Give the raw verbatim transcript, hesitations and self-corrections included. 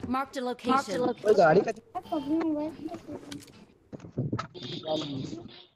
Marked a Marked a location. location. कोई गाड़ी का पबजी मोबाइल